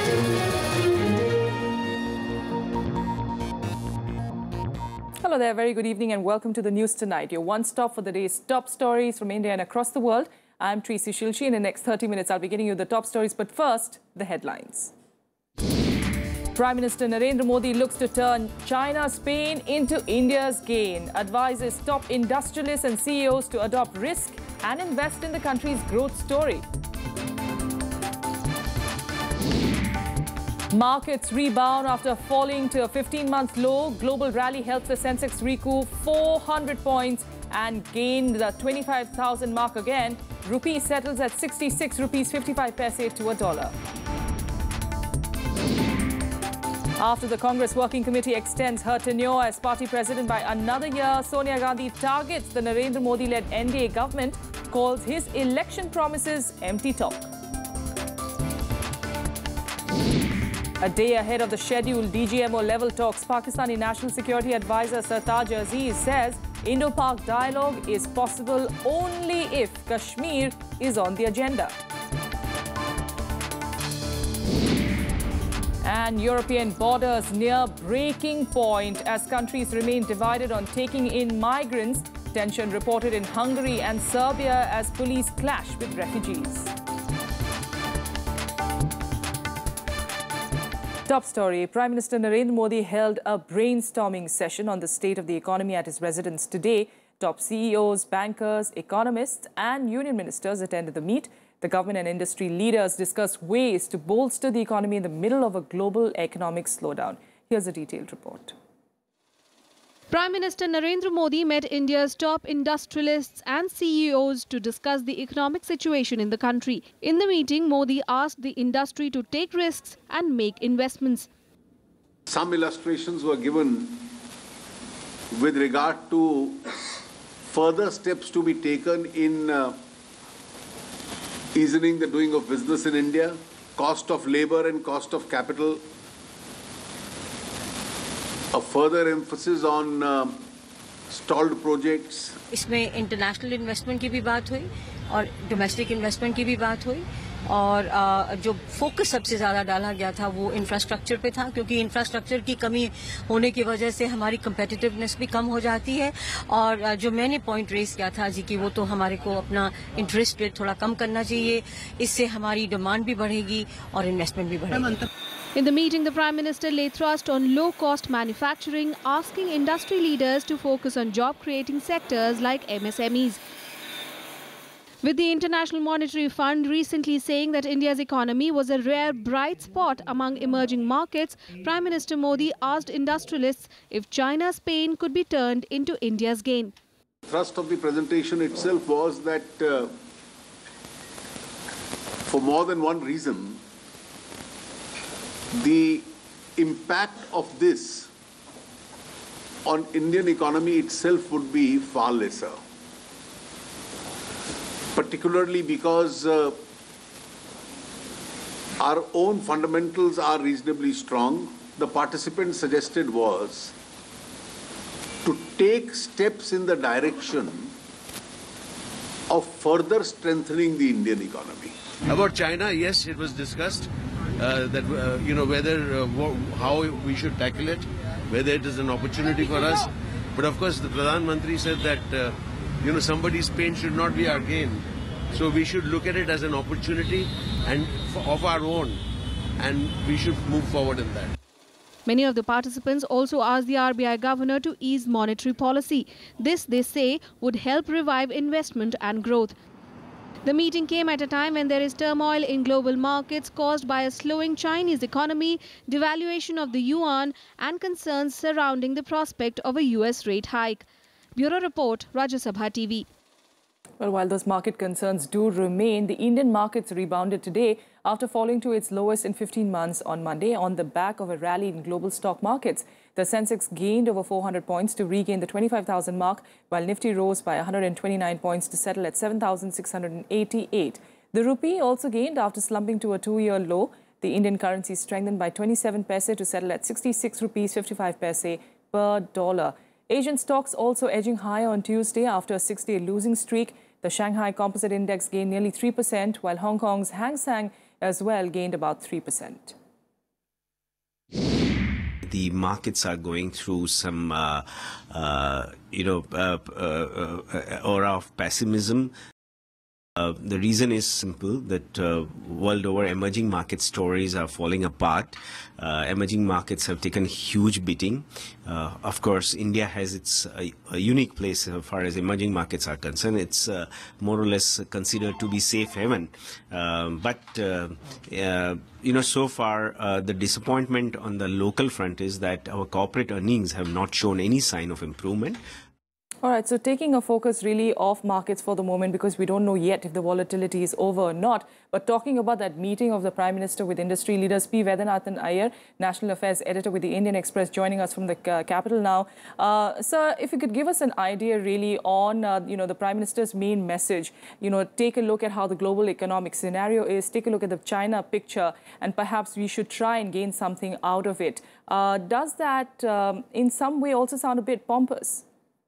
Hello there, very good evening and welcome to the news tonight. Your one stop for the day's top stories from India and across the world. I'm Tracy Shilshi. In the next 30 minutes, I'll be getting you the top stories. But first, the headlines. Prime Minister Narendra Modi looks to turn China-Spain into India's gain. Advises top industrialists and CEOs to adopt risk and invest in the country's growth story. Markets rebound after falling to a 15-month low. Global rally helps the Sensex recoup 400 points and gained the 25,000 mark again. Rupee settles at 66 rupees 55 paise to a dollar. After the Congress Working Committee extends her tenure as party president by another year, Sonia Gandhi targets the Narendra Modi-led NDA government, calls his election promises empty talk. A day ahead of the scheduled DGMO level talks, Pakistani National Security Advisor Sartaj Aziz says Indo-Pak dialogue is possible only if Kashmir is on the agenda. And European borders near breaking point as countries remain divided on taking in migrants. Tension reported in Hungary and Serbia as police clash with refugees. Top story. Prime Minister Narendra Modi held a brainstorming session on the state of the economy at his residence today. Top CEOs, bankers, economists and union ministers attended the meet. The government and industry leaders discussed ways to bolster the economy in the middle of a global economic slowdown. Here's a detailed report. Prime Minister Narendra Modi met India's top industrialists and CEOs to discuss the economic situation in the country. In the meeting, Modi asked the industry to take risks and make investments. Some illustrations were given with regard to further steps to be taken in easing the doing of business in India, cost of labor and cost of capital, a further emphasis on stalled projects. इसमें international investment की भी बात हुई और domestic investment की भी बात हुई और जो फोकस सबसे ज़्यादा डाला गया था वो इंफ्रास्ट्रक्चर पे था क्योंकि इंफ्रास्ट्रक्चर की कमी होने की वजह से हमारी कंपेटिटिवनेस भी कम हो जाती है और जो मैंने पॉइंट रेस किया था जी कि वो तो हमारे को अपना इंटरेस्ट रेट थोड़ा कम करना चाहिए इससे हमारी डिमांड भी बढ़ेगी और इन्वेस्टमेंट भी बढ़ेगी. In the meeting, the Prime Minister laid thrust on low-cost manufacturing, asking industry leaders to focus on job-creating sectors like MSMEs. With the International Monetary Fund recently saying that India's economy was a rare bright spot among emerging markets, Prime Minister Modi asked industrialists if China-Spain could be turned into India's gain. The thrust of the presentation itself was that for more than one reason, the impact of this on Indian economy itself would be far lesser. Particularly because our own fundamentals are reasonably strong. The participants suggested was to take steps in the direction of further strengthening the Indian economy. About China, yes, it was discussed. Whether how we should tackle it, whether it is an opportunity for us. But of course, the Pradhan Mantri said that, somebody's pain should not be our gain. So we should look at it as an opportunity and of our own, and we should move forward in that. Many of the participants also asked the RBI governor to ease monetary policy. This, they say, would help revive investment and growth. The meeting came at a time when there is turmoil in global markets caused by a slowing Chinese economy, devaluation of the yuan and concerns surrounding the prospect of a US rate hike. Bureau Report, Rajya Sabha TV. Well, while those market concerns do remain, the Indian markets rebounded today after falling to its lowest in 15 months on Monday on the back of a rally in global stock markets. The Sensex gained over 400 points to regain the 25,000 mark, while Nifty rose by 129 points to settle at 7,688. The rupee also gained after slumping to a two-year low. The Indian currency strengthened by 27 paise to settle at 66 rupees 55 paise per dollar. Asian stocks also edging higher on Tuesday after a six-day losing streak. The Shanghai Composite Index gained nearly 3%, while Hong Kong's Hang Seng as well gained about 3%. the markets are going through some, aura of pessimism. The reason is simple, that world over emerging market stories are falling apart. Emerging markets have taken huge beating. Of course, India has its a unique place as far as emerging markets are concerned. It's more or less considered to be safe haven. But so far, the disappointment on the local front is that our corporate earnings have not shown any sign of improvement. All right, so taking a focus really off markets for the moment, because we don't know yet if the volatility is over or not, but talking about that meeting of the Prime Minister with industry leaders, P. Vaidyanathan Iyer, National Affairs Editor with the Indian Express, joining us from the capital now. Sir, if you could give us an idea really on, the Prime Minister's main message, take a look at how the global economic scenario is, take a look at the China picture, and perhaps we should try and gain something out of it. Does that in some way also sound a bit pompous?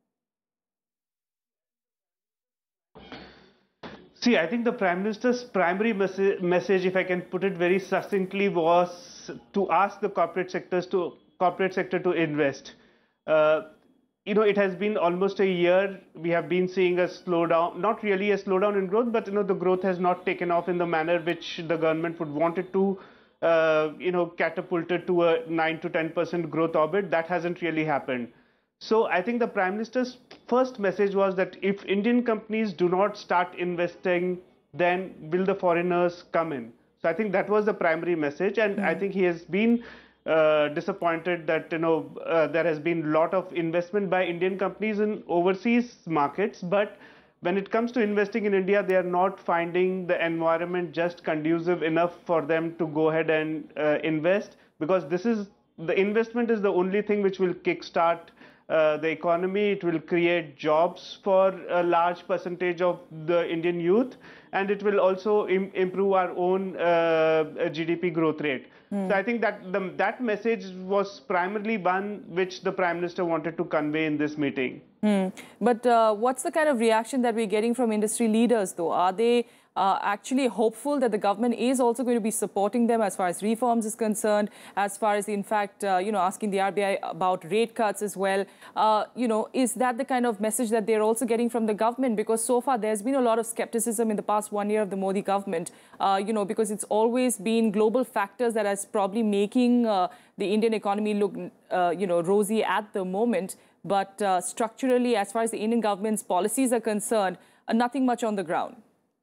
See, I think the Prime Minister's primary message, if I can put it very succinctly, was to ask the corporate sector to invest. It has been almost a year. We have been seeing a slowdown, not really a slowdown in growth, but the growth has not taken off in the manner which the government would want it to. Catapulted to a 9 to 10% growth orbit. That hasn't really happened. So I think the Prime Minister's first message was that if Indian companies do not start investing, then will the foreigners come in? So I think that was the primary message, and I think he has been disappointed that there has been a lot of investment by Indian companies in overseas markets, but when it comes to investing in India, they are not finding the environment just conducive enough for them to go ahead and invest, because the investment is the only thing which will kickstart the economy. It will create jobs for a large percentage of the Indian youth, and it will also improve our own GDP growth rate. So I think that that message was primarily one which the Prime Minister wanted to convey in this meeting. But what's the kind of reaction that we're getting from industry leaders, though? Are they actually hopeful that the government is also going to be supporting them as far as reforms is concerned, as far as, in fact, asking the RBI about rate cuts as well? Is that the kind of message that they're also getting from the government? Because so far there's been a lot of skepticism in the past 1 year of the Modi government, because it's always been global factors that is probably making the Indian economy look, rosy at the moment. But structurally, as far as the Indian government's policies are concerned, nothing much on the ground.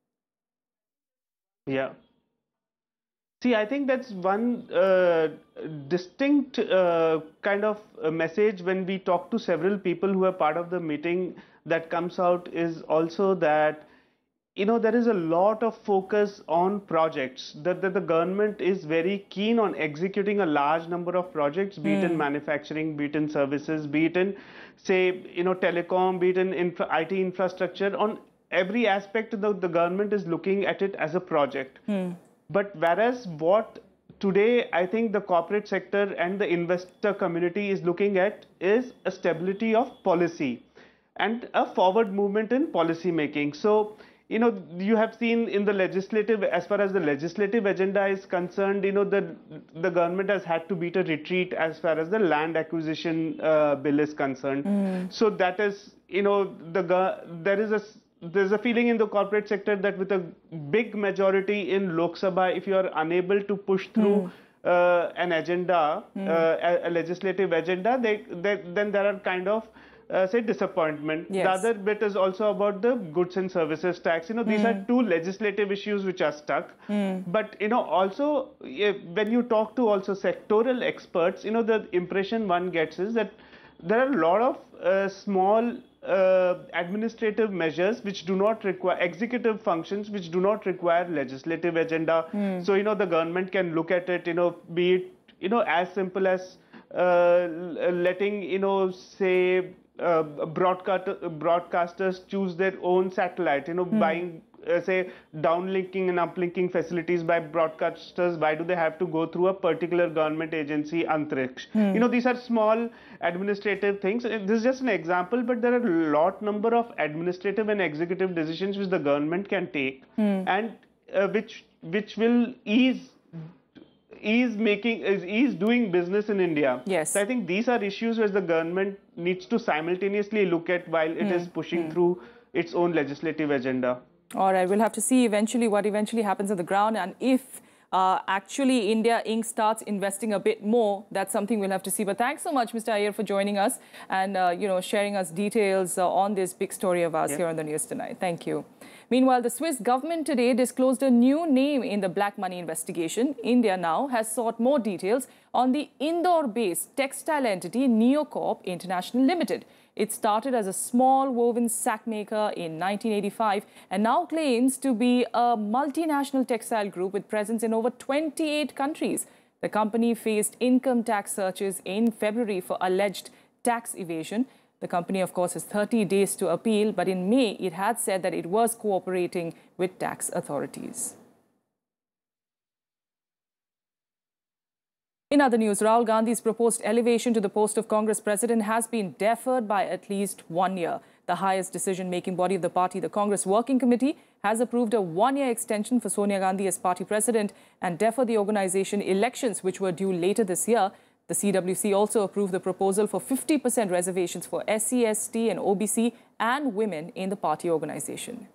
Yeah. See, I think that's one distinct kind of message when we talk to several people who are part of the meeting that comes out, is also that, there is a lot of focus on projects, that the government is very keen on executing a large number of projects, be it in manufacturing, be it in services, be it in, say, telecom, be it in IT infrastructure. On every aspect, the government is looking at it as a project. But whereas what today I think the corporate sector and the investor community is looking at is a stability of policy and a forward movement in policy making. So, you have seen in the legislative, as far as the legislative agenda is concerned, the government has had to beat a retreat as far as the land acquisition bill is concerned. So that is, there's a feeling in the corporate sector that with a big majority in Lok Sabha, if you are unable to push through an agenda, a legislative agenda, then there are kind of say disappointment. Yes. The other bit is also about the goods and services tax. These are two legislative issues which are stuck. But also when you talk to also sectoral experts, the impression one gets is that there are a lot of small administrative measures which do not require executive functions, which do not require legislative agenda. So the government can look at it, be it as simple as letting say broadcasters choose their own satellite, buying say downlinking and uplinking facilities by broadcasters. Why do they have to go through a particular government agency, Antriksh? These are small administrative things. This is just an example, but there are a lot number of administrative and executive decisions which the government can take, and which will ease is doing business in India. Yes. So I think these are issues which the government needs to simultaneously look at while it is pushing through its own legislative agenda. All right, we'll have to see what eventually happens on the ground, and if actually India Inc. starts investing a bit more, that's something we'll have to see. But thanks so much, Mr. Iyer, for joining us and sharing us details on this big story of ours here on the news tonight. Thank you. Meanwhile, the Swiss government today disclosed a new name in the black money investigation. India now has sought more details on the Indore-based textile entity Neocorp International Limited. It started as a small woven sack maker in 1985 and now claims to be a multinational textile group with presence in over 28 countries. The company faced income tax searches in February for alleged tax evasion. The company, of course, has 30 days to appeal, but in May, it had said that it was cooperating with tax authorities. In other news, Rahul Gandhi's proposed elevation to the post of Congress president has been deferred by at least 1 year. The highest decision-making body of the party, the Congress Working Committee, has approved a 1-year extension for Sonia Gandhi as party president and deferred the organization elections, which were due later this year. The CWC also approved the proposal for 50% reservations for SC, ST and OBC and women in the party organization.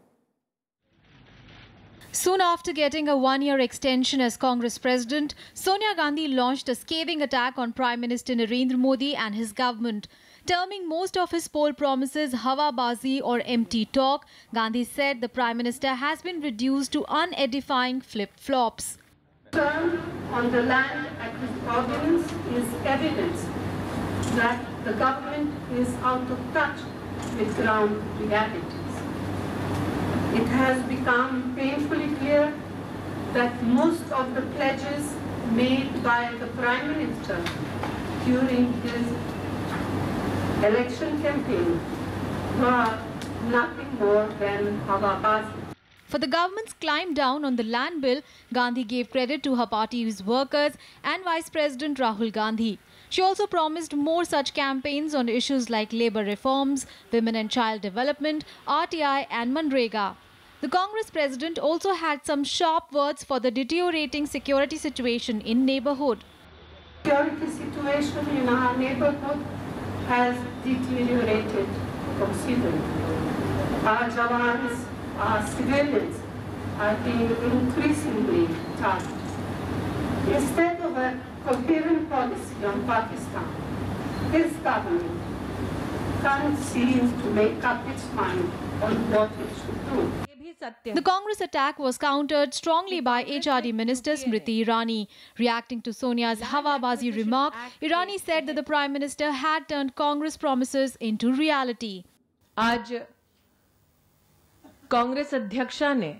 Soon after getting a 1-year extension as Congress president, Sonia Gandhi launched a scathing attack on Prime Minister Narendra Modi and his government. Terming most of his poll promises Hawabazi or empty talk, Gandhi said the Prime Minister has been reduced to unedifying flip-flops. On the land acquisition ordinance is evidence that the government is out of touch with ground realities. It has become painfully clear that most of the pledges made by the Prime Minister during his election campaign were nothing more than Hawabazi. For the government's climb down on the land bill, Gandhi gave credit to her party's workers and Vice President Rahul Gandhi. She also promised more such campaigns on issues like labour reforms, women and child development, RTI and Manrega. The Congress president also had some sharp words for the deteriorating security situation in neighbourhood. Security situation in our neighbourhood has deteriorated considerably. Our jawans, our civilians are being increasingly targeted. Instead of a coherent policy on Pakistan, this government can't seem to make up its mind on what it should do. The Congress attack was countered strongly by HRD Minister Smriti Irani. Reacting to Sonia's Hawabazi remark, Irani said that the Prime Minister had turned Congress promises into reality. आज कांग्रेस अध्यक्षा ने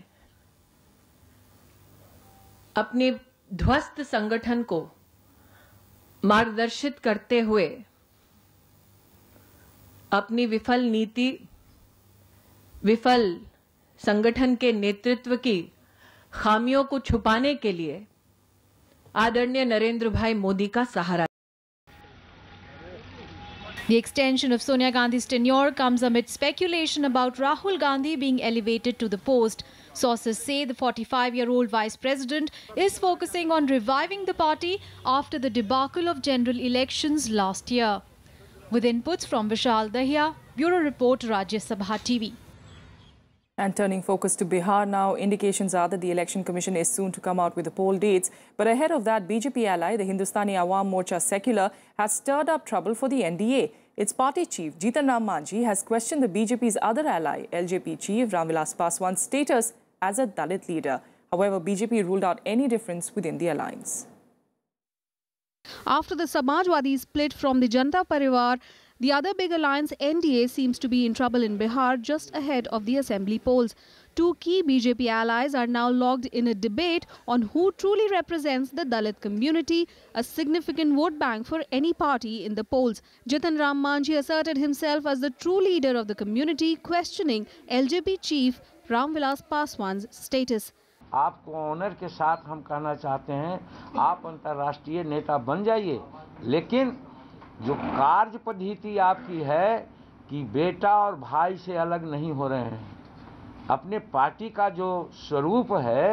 अपने ध्वस्त संगठन को मार्गदर्शित करते हुए अपनी विफल नीति, विफल संगठन के नेतृत्व की खामियों को छुपाने के लिए आदरणीय नरेंद्र भाई मोदी का सहारा. The extension of Sonia Gandhi's tenure comes amid speculation about Rahul Gandhi being elevated to the post. Sources say the 45-year-old vice president is focusing on reviving the party after the debacle of general elections last year. With inputs from Vishal Dahiya, Bureau Report, Rajya Sabha TV. And turning focus to Bihar now, indications are that the Election Commission is soon to come out with the poll dates. But ahead of that, BJP ally, the Hindustani Awam Morcha Secular, has stirred up trouble for the NDA. Its party chief, Jitan Ram Manjhi, has questioned the BJP's other ally, LJP chief Ram Vilas Paswan's status as a Dalit leader. However, BJP ruled out any difference within the alliance. After the Samajwadi split from the Janata Parivar, the other big alliance, NDA, seems to be in trouble in Bihar just ahead of the assembly polls. Two key BJP allies are now locked in a debate on who truly represents the Dalit community, a significant vote bank for any party in the polls. Jitan Ram Manjhi asserted himself as the true leader of the community, questioning LJP chief Ram Vilas Paswan's status. आपको honour के साथ हम कहना चाहते हैं, आप अंतर्राष्ट्रीय नेता बन जाइए, लेकिन जो कार्य पद्धति आपकी है कि बेटा और भाई से अलग नहीं हो रहे हैं, अपने पार्टी का जो स्वरूप है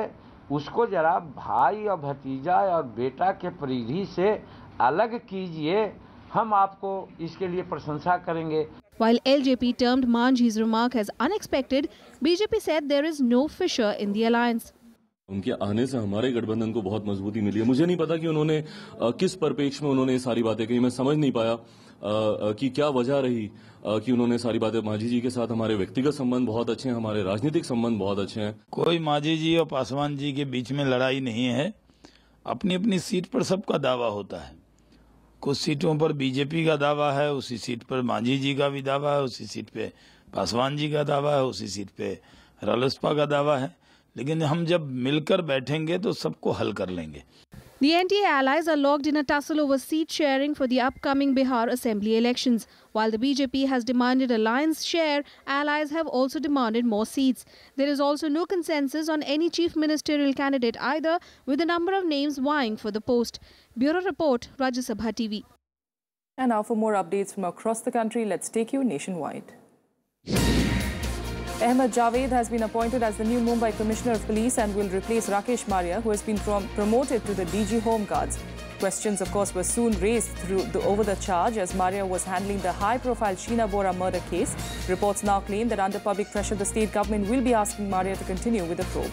उसको जरा भाई और भतीजा और बेटा के परिधि से अलग कीजिए, हम आपको इसके लिए प्रशंसा करेंगे। While LJP termed Manjhi's remark as unexpected, BJP said there is no fissure in the alliance. उनके आने से हमारे गठबंधन को बहुत मजबूती मिली है। मुझे नहीं पता कि उन्होंने किस परिप्रेक्ष्य में उन्होंने सारी बातें कही, मैं समझ नहीं पाया कि क्या वजह रही कि उन्होंने सारी बातें। मांझी जी के साथ हमारे व्यक्तिगत संबंध बहुत अच्छे हैं, हमारे राजनीतिक संबंध बहुत अच्छे हैं। कोई मांझी जी और पासवान जी के बीच में लड़ाई नहीं है। अपनी अपनी सीट पर सबका दावा होता है। कुछ सीटों पर बीजेपी का दावा है, उसी सीट पर मांझी जी का भी दावा है, उसी सीट पे पासवान जी का दावा है, उसी सीट पे रालोसपा का दावा है। लेकिन हम जब मिलकर बैठेंगे तो सबको हल कर लेंगे। The NDA allies are locked in a tussle over seat sharing for the upcoming Bihar Assembly elections. While the BJP has demanded alliance share, allies have also demanded more seats. There is also no consensus on any chief ministerial candidate either, with a number of names vying for the post. Bureau Report, Rajya Sabha TV. And now for more updates from across the country, let's take you nationwide. Ahmed Javed has been appointed as the new Mumbai Commissioner of Police and will replace Rakesh Maria, who has been promoted to the DG Home Guards. Questions, of course, were soon raised over the charge as Maria was handling the high-profile Sheena Bora murder case. Reports now claim that under public pressure, the state government will be asking Maria to continue with the probe.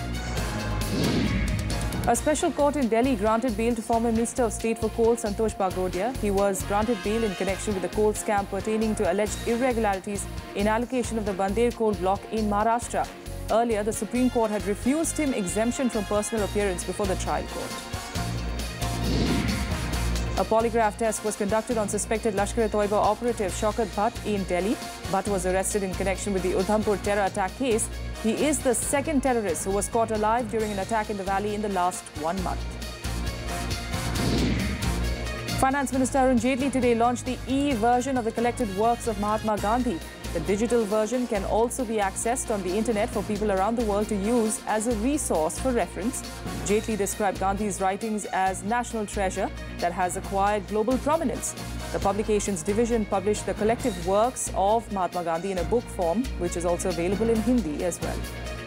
A special court in Delhi granted bail to former Minister of State for Coal, Santosh Bagrodia. He was granted bail in connection with the coal scam pertaining to alleged irregularities in allocation of the Bandeir coal block in Maharashtra. Earlier, the Supreme Court had refused him exemption from personal appearance before the trial court. A polygraph test was conducted on suspected Lashkar-e-Toiba operative Shaukat Bhatt in Delhi. Bhatt was arrested in connection with the Udhampur terror attack case. He is the second terrorist who was caught alive during an attack in the valley in the last 1 month. Finance Minister Arun Jaitley today launched the e-version of the collected works of Mahatma Gandhi. The digital version can also be accessed on the internet for people around the world to use as a resource for reference. Jaitley described Gandhi's writings as national treasure that has acquired global prominence. The publications division published the collective works of Mahatma Gandhi in a book form, which is also available in Hindi as well.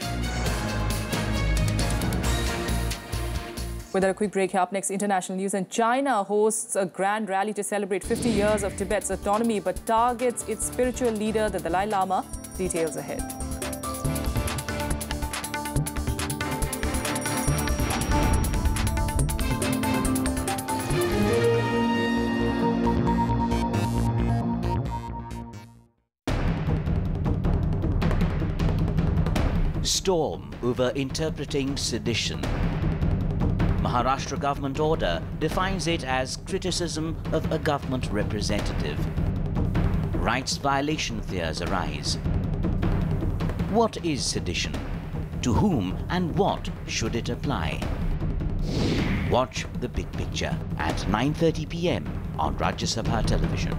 With a quick break here, up next, international news. And China hosts a grand rally to celebrate 50 years of Tibet's autonomy, but targets its spiritual leader, the Dalai Lama. Details ahead. Storm over interpreting sedition. Maharashtra government order defines it as criticism of a government representative. Rights violation fears arise. What is sedition? To whom and what should it apply? Watch the big picture at 9:30 p.m. on Rajya Sabha television.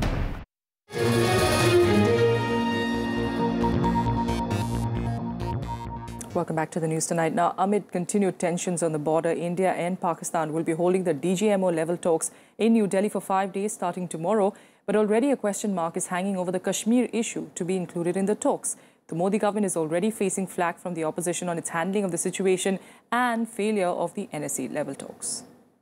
Welcome back to the news tonight. Now, amid continued tensions on the border, India and Pakistan will be holding the DGMO level talks in New Delhi for 5 days starting tomorrow. But already a question mark is hanging over the Kashmir issue to be included in the talks. The Modi government is already facing flack from the opposition on its handling of the situation and failure of the NSE level talks.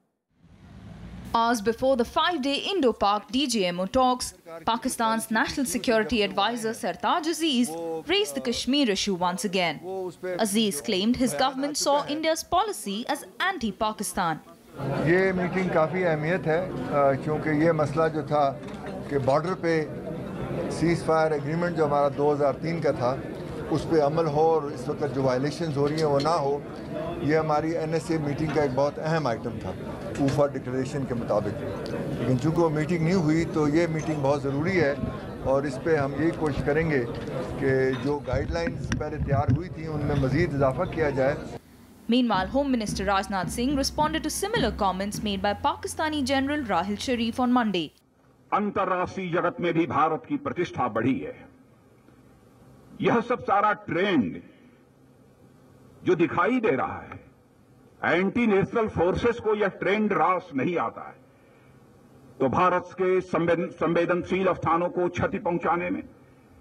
Hours before the 5-day Indo-Pak DGMO talks, Pakistan's National Security Advisor Sartaj Aziz raised the Kashmir issue once again. Aziz claimed his government saw India's policy as anti-Pakistan. ये meeting काफ़ी अहमियत है क्योंकि ये मसला जो था कि बॉर्डर पे सीज़ फायर एग्रीमेंट जो हमारा 2003 का था उस पे अमल हो और इस वक्त जो वायलेशंस हो रही हैं वो ना हो, ये हमारी NSA मीटिंग का एक बहुत अहम आइटम था ऊफा डिक्लेरेशन के मुताबिक। लेकिन चूँकि वो मीटिंग नहीं हुई तो ये मीटिंग बहुत ज़रूरी है और इस पे हम यही कोशिश करेंगे कि जो गाइडलाइंस पहले तैयार हुई थी उनमें मज़ीद इजाफा किया जाए। Meanwhile, Home Minister Rajnath Singh responded to similar comments made by Pakistani General Rahil Sharif on Monday. अंतर्राष्ट्रीय जगत में भी भारत की प्रतिष्ठा बढ़ी है। यह सब सारा ट्रेंड जो दिखाई दे रहा है, एंटी नेशनल फोर्सेस को यह ट्रेंड रास नहीं आता है, तो भारत के संवेदनशील स्थानों को क्षति पहुंचाने में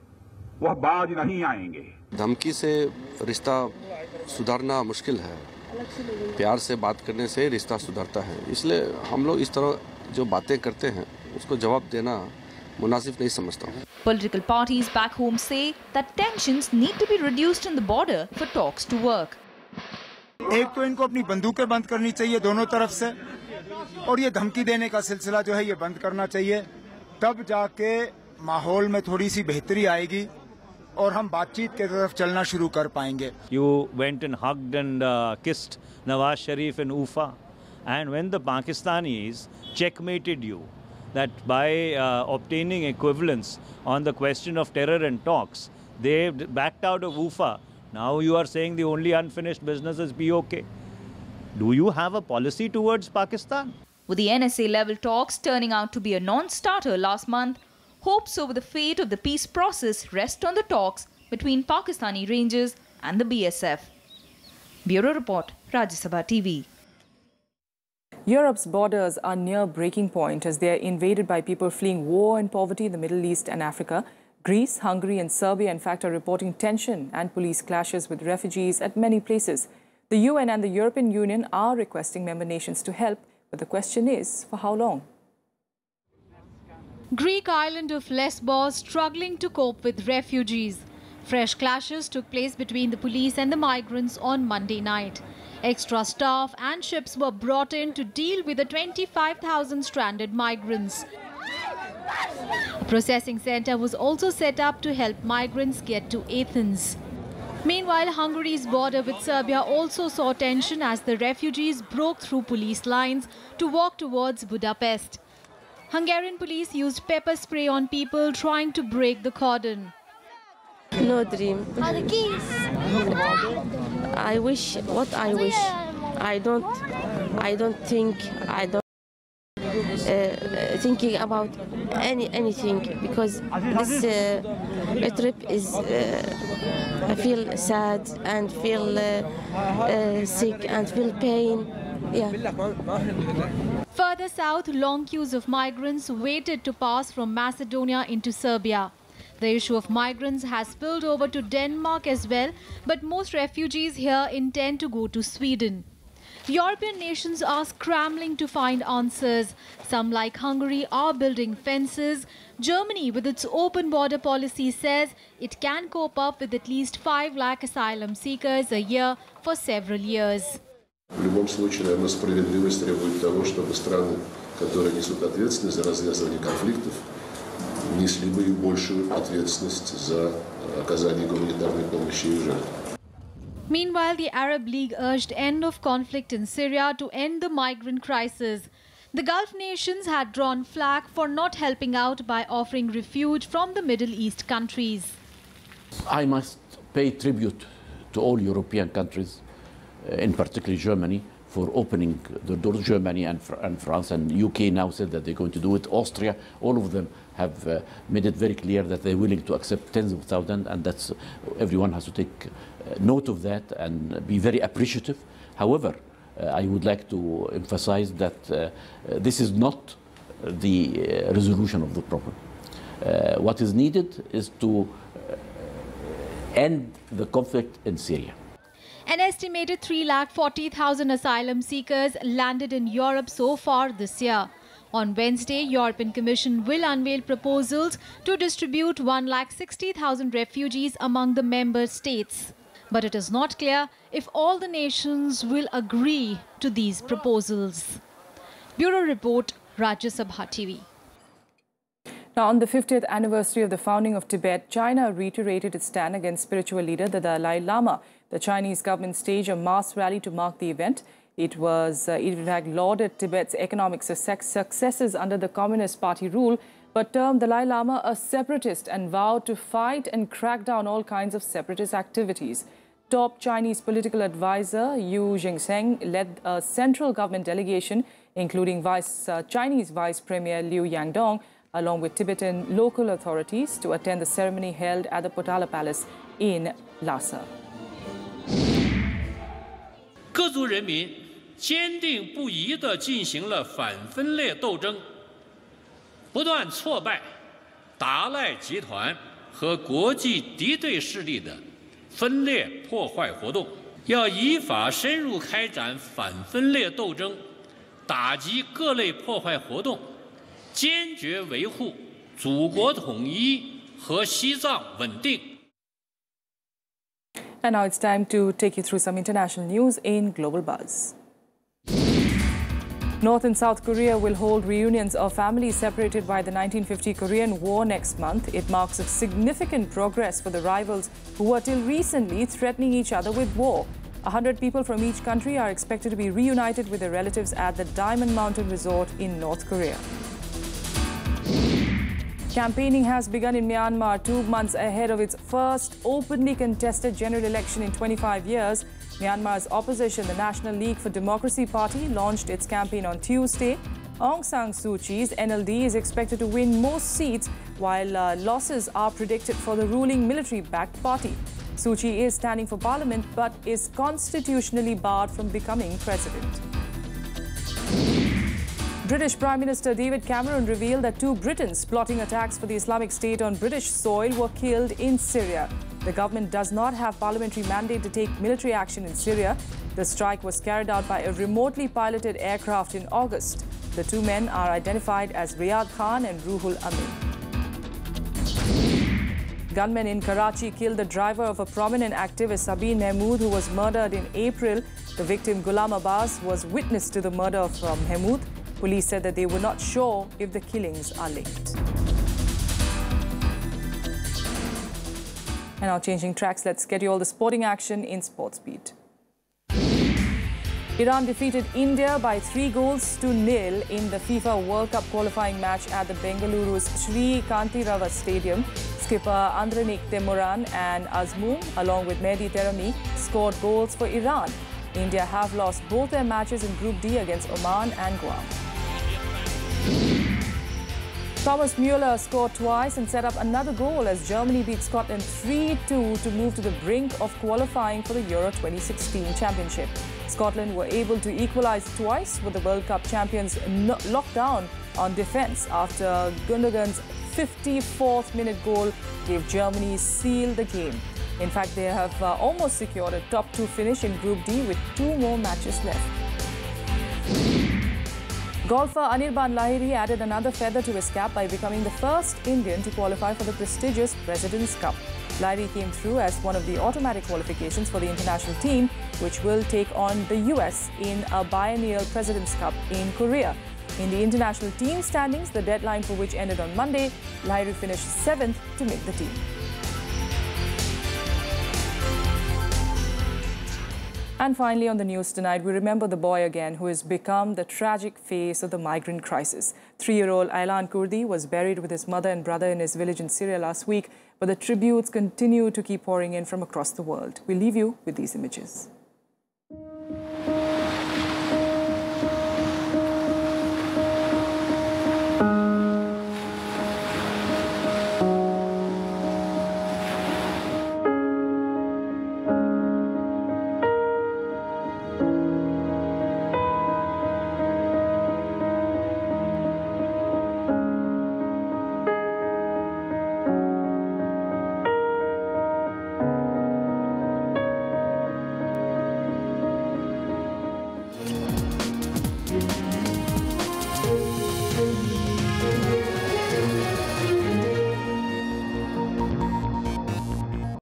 वह बाज नहीं आएंगे। धमकी से रिश्ता सुधारना मुश्किल है प्यार से बात करने से रिश्ता सुधरता है, इसलिए हम लोग इस तरह जो बातें करते हैं उसको जवाब देना मुनासिब नहीं समझता हूँ। Political parties back home say that tensions need to be reduced on the border for talks to work. एक तो इनको अपनी बंदूकें बंद करनी चाहिए दोनों तरफ से, और ये धमकी देने का सिलसिला जो है ये बंद करना चाहिए, तब जाके माहौल में थोड़ी सी बेहतरी आएगी और हम बातचीत की तरफ चलना शुरू कर पाएंगे। You went and hugged and kissed Nawaz Sharif in Ufa, and when the Pakistanis checkmated you that by obtaining equivalence on the question of terror and talks, they backed out of Ufa. Now you are saying the only unfinished business is POK. Do you have a policy towards Pakistan? With the NSA-level talks turning out to be a non-starter last month, hopes over the fate of the peace process rest on the talks between Pakistani Rangers and the BSF. Bureau Report, Rajya Sabha TV. Europe's borders are near breaking point as they are invaded by people fleeing war and poverty in the Middle East and Africa. Greece, Hungary and Serbia, in fact, are reporting tension and police clashes with refugees at many places. The UN and the European Union are requesting member nations to help, but the question is, for how long? Greek island of Lesbos struggling to cope with refugees. Fresh clashes took place between the police and the migrants on Monday night. Extra staff and ships were brought in to deal with the 25,000 stranded migrants. A processing center was also set up to help migrants get to Athens. Meanwhile, Hungary's border with Serbia also saw tension as the refugees broke through police lines to walk towards Budapest. Hungarian police used pepper spray on people trying to break the cordon. No dream. I wish what I wish. I don't think thinking about anything because this trip is I feel sad and feel sick and feel pain. Yeah. Further south, long queues of migrants waited to pass from Macedonia into Serbia. The issue of migrants has spilled over to Denmark as well, but most refugees here intend to go to Sweden. European nations are scrambling to find answers. Some, like Hungary, are building fences. Germany, with its open border policy, says it can cope up with at least 5 lakh asylum seekers a year for several years. В любом случае, наверное, справедливость требует того, чтобы страны, которые несут ответственность за развязывание конфликтов, несли бы и большую ответственность за оказание гуманитарной помощи и жертв. Meanwhile, the Arab League urged end of conflict in Syria to end the migrant crisis. The Gulf nations had drawn flack for not helping out by offering refuge from the Middle East countries. I must pay tribute to all European countries, in particular Germany, for opening the doors. Germany and France and UK now said that they're going to do it. Austria, all of them have made it very clear that they're willing to accept tens of thousands, and that's everyone has to take note of that and be very appreciative. However, I would like to emphasize that this is not the resolution of the problem. What is needed is to end the conflict in Syria. An estimated 340,000 asylum seekers landed in Europe so far this year. On Wednesday, European Commission will unveil proposals to distribute 160,000 refugees among the member states. But it is not clear if all the nations will agree to these proposals. Bureau Report, Rajya Sabha TV. Now, on the 50th anniversary of the founding of Tibet, China reiterated its stand against spiritual leader the Dalai Lama. The Chinese government staged a mass rally to mark the event. It in fact lauded Tibet's economic successes under the Communist Party rule, but termed Dalai Lama a separatist and vowed to fight and crack down all kinds of separatist activities. Top Chinese political advisor Yu Jingsheng led a central government delegation, including Chinese Vice Premier Liu Yangdong, along with Tibetan local authorities, to attend the ceremony held at the Potala Palace in Lhasa. 各族人民坚定不移地进行了反分裂斗争，不断挫败达赖集团和国际敌对势力的分裂破坏活动， 要依法深入开展反分裂斗争，打击各类破坏活动，坚决维护祖国统一和西藏稳定。 And now it's time to take you through some international news in Global Buzz. North and South Korea will hold reunions of families separated by the 1950 Korean War next month. It marks a significant progress for the rivals who were till recently threatening each other with war. 100 people from each country are expected to be reunited with their relatives at the Diamond Mountain Resort in North Korea. Campaigning has begun in Myanmar 2 months ahead of its first openly contested general election in 25 years. Myanmar's opposition, the National League for Democracy Party, launched its campaign on Tuesday. Aung San Suu Kyi's NLD is expected to win most seats, while losses are predicted for the ruling military-backed party. Suu Kyi is standing for parliament but is constitutionally barred from becoming president. British Prime Minister David Cameron revealed that 2 Britons plotting attacks for the Islamic State on British soil were killed in Syria. The government does not have parliamentary mandate to take military action in Syria. The strike was carried out by a remotely piloted aircraft in August. The 2 men are identified as Riyad Khan and Ruhul Amin. Gunmen in Karachi killed the driver of a prominent activist, Sabeen Mahmood, who was murdered in April. The victim, Ghulam Abbas, was witness to the murder of Mahmood. Police said that they were not sure if the killings are linked. And now changing tracks, let's get you all the sporting action in Sports Beat. Iran defeated India by 3-0 in the FIFA World Cup qualifying match at the Bengaluru's Sri Kantirava Stadium. Skipper Andranik Temuran and Azmoon, along with Mehdi Terami, scored goals for Iran. India have lost both their matches in Group D against Oman and Guam. Thomas Muller scored twice and set up another goal as Germany beat Scotland 3-2 to move to the brink of qualifying for the Euro 2016 Championship. Scotland were able to equalise twice, with the World Cup champions locked down on defence after Gundogan's 54th minute goal gave Germany seal the game. In fact, they have almost secured a top 2 finish in Group D with 2 more matches left. Golfer Anirban Lahiri added another feather to his cap by becoming the first Indian to qualify for the prestigious President's Cup. Lahiri came through as one of the automatic qualifications for the international team, which will take on the US in a biennial President's Cup in Korea. In the international team standings, the deadline for which ended on Monday, Lahiri finished 7th to make the team. And finally, on the news tonight, we remember the boy again who has become the tragic face of the migrant crisis. 3-year-old Aylan Kurdi was buried with his mother and brother in his village in Syria last week, but the tributes continue to keep pouring in from across the world. We leave you with these images.